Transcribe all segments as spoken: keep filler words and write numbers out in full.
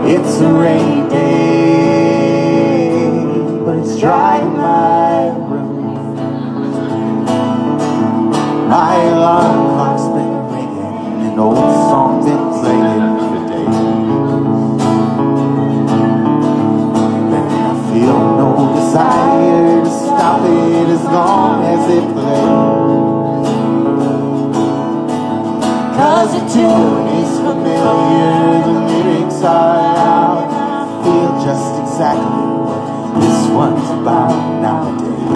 It's a rainy day, but it's dry in my room. My alarm clock's been ringing, an old song's been playing for days. And I feel no desire to stop it as long as it plays. Cause the tune is familiar, the lyrics are out, and I feel just exactly what this one's about nowadays.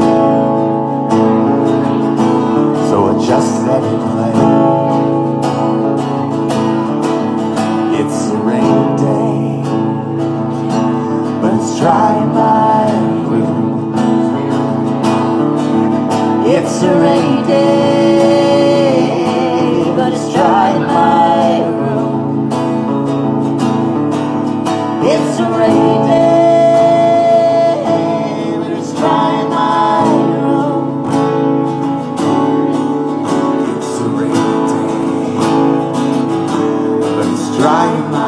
So I just let it play. It's a rainy day, but it's dry in my room. It's a rainy day, but it's dry in my room. It's a rainy day, but it's dry in my room. It's a rainy day, but it's dry in my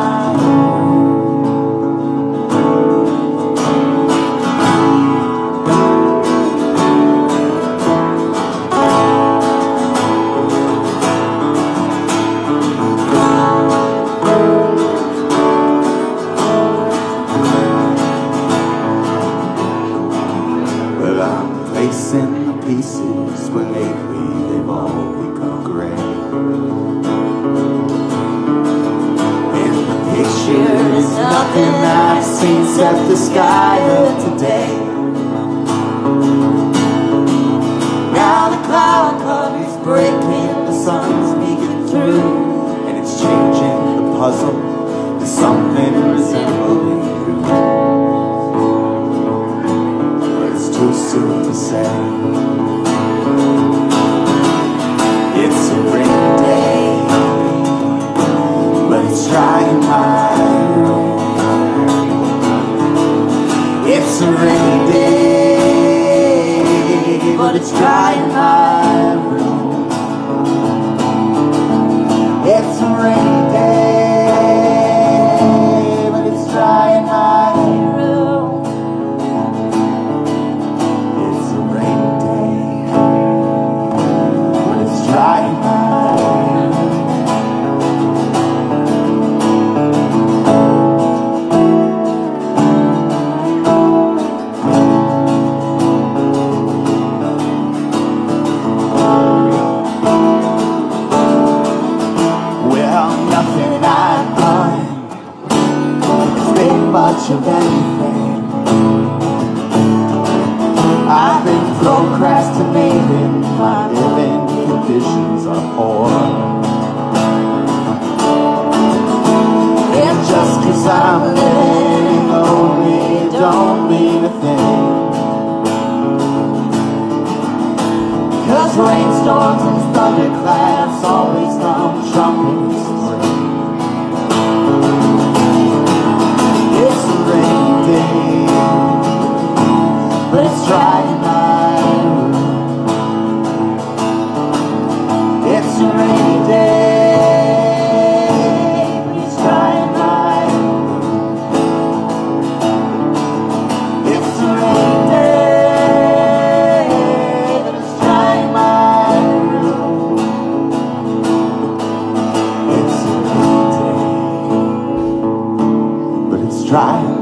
in the pieces, but lately they've all become gray. And the picture is nothing I've seen except the sky of today. Now the cloud cover's breaking, the sun's peeking through, and it's changing the puzzle to something resembling you. Too soon to say. It's a rainy day, but it's dry in my room. It's a rainy day, but it's dry in my room. It's a rainy day, but it's dry in my room. Much of anything. I've been procrastinating, my living conditions are poor. And just cause I'm living lonely don't mean a thing. Cause rainstorms and thunderclaps always come trumpets through. It's a rainy day, but it's dry in my room. It's a rainy day, but it's dry in my room. It's a rainy day, but it's dry in my room. It's a rainy day, but it's dry.